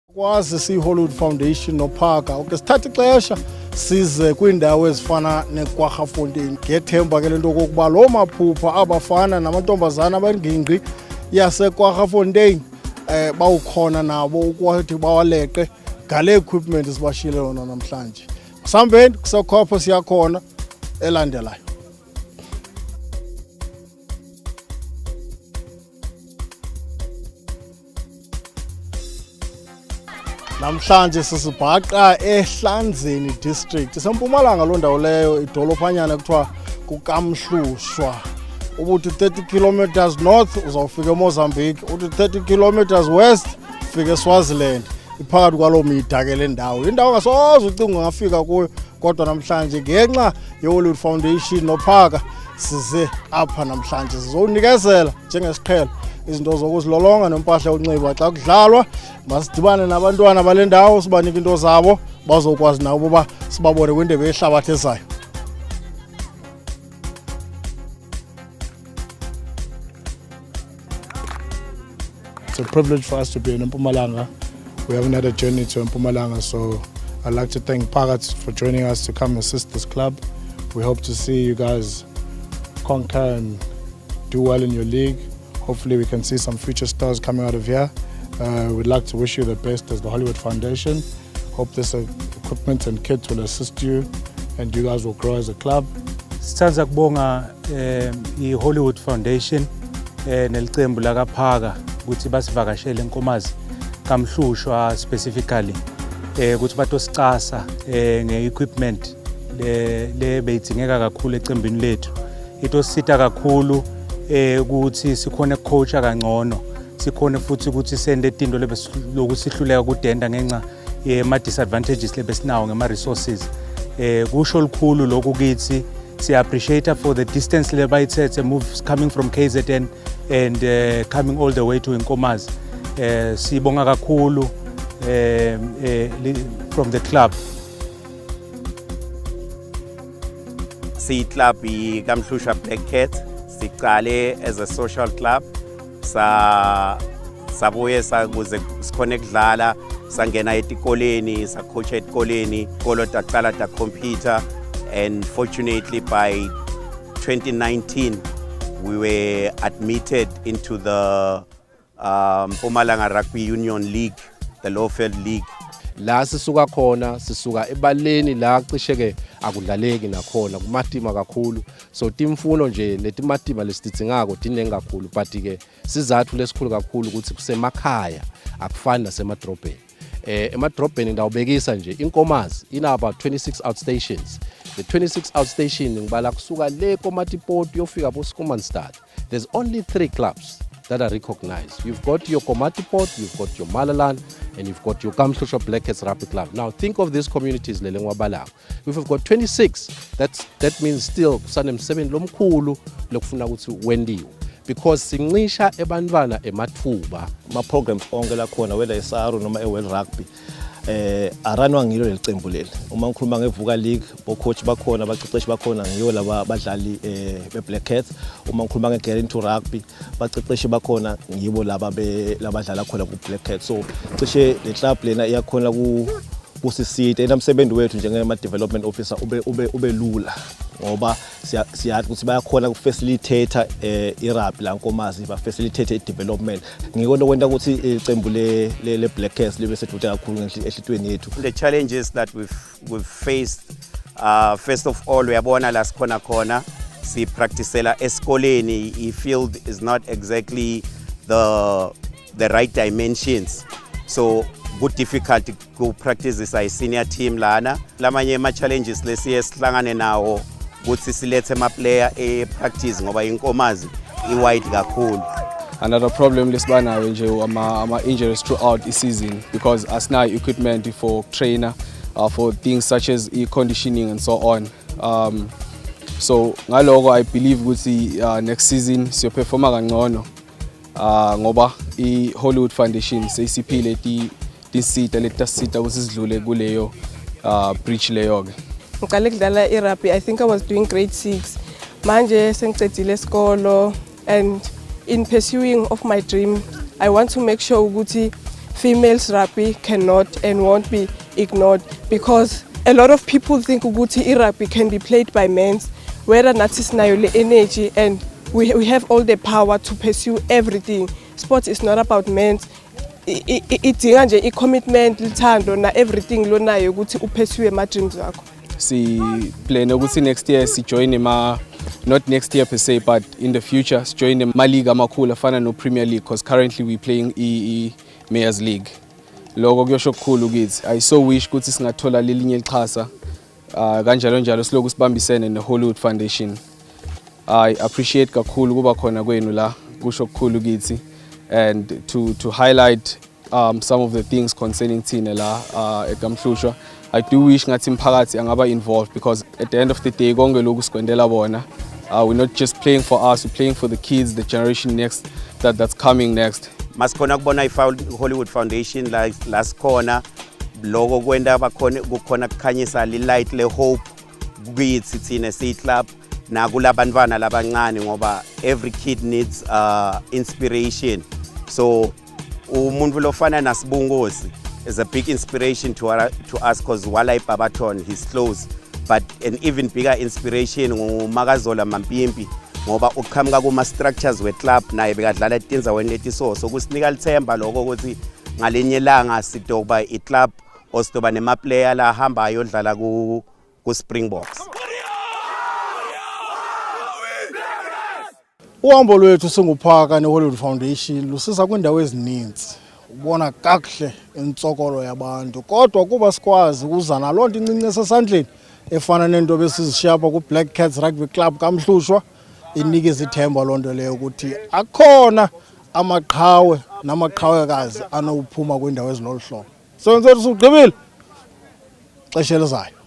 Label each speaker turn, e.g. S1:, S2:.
S1: Kwazi si-Hollywood Foundation noPhaka ukesithatha ixesha size kwiindawo ezifana neKwaGafontein ngethemba ke lento kokuba lo maphupha abafana namantombazana abangingqi yaseKwaGafontein bawukhona nabo ukwathi bawaleqe ngale equipment sibashile yona namhlanje. Kusambeni kusekhopho siyakhona elandelayo. Namhlanje sisibhaqa eHlanzeni district esempumalanga lo ndawo leyo idolophanyana kuthiwa kukaMhlushwa. Ubuthi 30 kilometers north uzawufika eMozambique, uthi 30 kilometers west ufika eSwaziland. Iphakathi kwalo mida ke le ndawo. Indawo ngasoze ucinga ungafika kuyo kodwa namhlanje ngenxa yeHollywood Foundation noPhaka size apha namhlanje sizonikezela njengesiqhelo izinto zokuzilolonga nempahla yonxiba xa kudlalwa. Masidibane nabantwana bale ndawo sibanike into zabo bazokwazi nabo uba sibabone kwindebe yehlabathi ezayo.
S2: It's a privilege for us to be in Mpumalanga. We have another journey to Mpumalanga, so I'd like to thank Phaka for joining us to come assist this club. We hope to see you guys conquer and do well in your league. Hopefully we can see some future stars coming out of here. We'd like to wish you the best as the Hollywood Foundation. Hope this equipment and kits will assist you and you guys will grow as a club.
S3: Sithanda ukubonga iHollywood Foundation nelicembu lakaPhaka ukuthi basivakashele eNkomazi kaMhlushwa specifically ukuthi batosicasa ngeequipment le beyidingeka kakhulu ecembini lethu. Itosita kakhulu ukuthi sikhona ukucoacha kangcono, sikhona futhi ukuthi sende itinto lokusihluleka kudenda ngenxa yema disadvantages lebesinawo ngema resources. Kusho olukhulu lokhu kithi si appreciate for the distance lebayithethe moves coming from KZN and coming all the way to Nkomazi. Sibonga kakhulu from the club.
S4: Si club iKaMhlushwa Black Cat siqale as a social club sabuye sakuze sikhone kudlala sangena etikoleni sacoacha etikoleni ikolo taqala ta computer, and fortunately by 2019 we were admitted into the Mpumalanga Rugby Union League, the Lowfield League.
S5: La sisuka khona sisuka ebaleni la cisheke akudlaleki nakhona kumatima kakhulu, so timfuno nje letimatima lesitithingako dinenge kakhulu, but ke sizathu lesikhulu kakhulu ukuthi kusemakhaya akufani nasemadrobheni. Emadrobheni ndawubekisa nje iNkomazi ina about 26 outstations. The 26 outstation ngibala kusuka le Komatipoort yofika bo Schoemanstad. There's only 3 clubs that are recognized. You've got your Komatipoort, you've got your Malaland, and you've got your KaMhlushwa Black Cats Rugby Club. Now think of these communities lelengwabalang. If we've got 26, that means still kusanemsebenzi lomkhulu lokufuna ukuthi wendiwe, because sincisha ebantwana emathuba.
S6: Ma programs onke la khona whether eSARU noma eWorld Rugby aranwa ngilo lelicembu leli. Uma ngikhuluma ngeVuka League, bocoach bakhona, abaqeqeshi bakhona ngiyo laba badlali beBlack Cats. Uma ngikhuluma ngeGet into Rugby, baqeqeshi bakhona ngibo laba labadlala khona kuBlack Cats. So cishe le club lena iyakhona kusisite namsebenzi wethu njengema development officer ube lula ngoba siyathi ukuthi bayakhona ukufacilitate iRugby la Nkomazi, ba facilitate development. Ngikho kwenta ukuthi icembu le Black Cats libe seduze kakhulu ehlitweni yethu.
S4: The challenges that we've faced, first of all uyabona la sikhona khona si practicela esikoleni, i-field is not exactly the right dimensions, so good difficult to practice this senior team lana. Lamanye ma challenges lesiye sihlangane nawo ukuthi silethe ama player practice ngoba iNkomazi wide kakhulu.
S7: Another problem lesibanayo nje ama injuries throughout the season, because asina equipment for trainer for things such as conditioning and so on. So ngaloko I believe ukuthi next season siyoperforma kangcono ngoba iHollywood Foundation seyisiphile tisita letasita ukuthi sidlule kuleyo breach leyo ke.
S8: Ngiqale kudlala iRugby, I think I was doing grade 6. Manje sengicedile isikolo, and in pursuing of my dream I want to make sure ukuthi females rugby cannot and won't be ignored, because a lot of people think ukuthi rugby can be played by men, whether nathi sinayo le energy and we have all the power to pursue everything. Sports is not about men. Idinga nje i-commitment, lithando na everything lonayo ukuthi upursue ma dreams akho.
S7: Si plan ukuthi next year si join not next year per se, but in the future si join ma league amakhulu afana no Premier League, because currently we playing Mayors League. Lokho kuyosho kukhulu kithi. I so wish ukuthi singathola lelinye iqhasa kanjalo njalo siloku sibambisene ne Hollywood Foundation. I appreciate kakhulu kuba khona kwenu la, kusho kukhulu kithi, and to highlight some of the things concerning thina la eKamhlushwa. I do wish ngathi imphakathi angaba involved, because at the end of the day konke lokhu sikwendela bona. We're not just playing for us, we're playing for the kids, the generation next that's coming next.
S4: Masikhona kubona Hollywood Foundation last corner logo kwenda bakhona kukhona kukhanyisa light le hope kithi thina si club na kulabantwana labancane, ngoba every kid needs inspiration. So umuntu lofana naSibungosi is a big inspiration to us, because Walai Babaton, he's close, but an even bigger inspiration nguMakazola Mampimpi, ngoba uqhamuka kuma structures we club naye bekadlala eTinzaweni letiso, so kusinika lithemba lokho ukuthi ngalenye langa sidoba iclub osidoba nema player la hamba ayodlala ku Springboks.
S1: Uhambo lwethu singuphaka neHollywood Foundation lusiza kwindawo ezininzi. Ubona kakuhle intsokolo yabantu, kodwa kuba sikwazi ukuza nalonto incinci esesandleni efana nento besizishapa ku Black Cats Rugby Club Kamhlushwa, inikeza ithemba lonto leyo ukuthi akhona amaqhawe namaqhawekazi anokuphuma kwindawo ezinoluhlobo. Senze sigqibile xesha elizayo.